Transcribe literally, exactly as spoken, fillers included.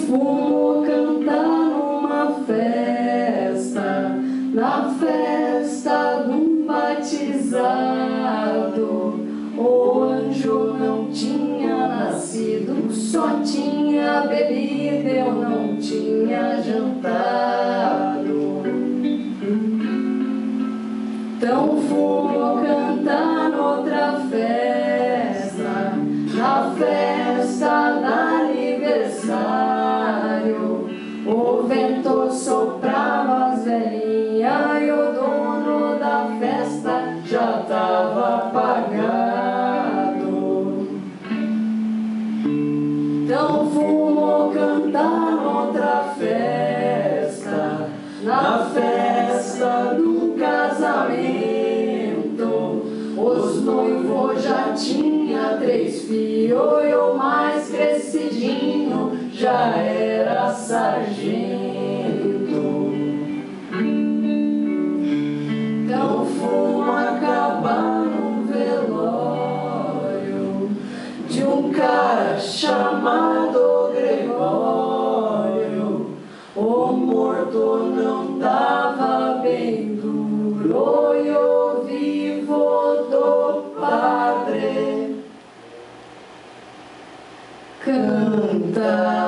fumo cantar numa festa, na festa de um batizado. O anjo não tinha nascido, só tinha bebido, eu não tinha jantado. Então fumo cantar noutra festa, na festa do aniversário. O vento soprava as velhinhas e o dono da festa já tava apagado. Então fumo cantar noutra festa, na festa do casamento. Os noivos já tinha três filhos e o mais crescidinho já era sargento. Então fumo acabar num velório de um cara chamado Gregório. O morto não tava bem duro e o vivo do padre canta.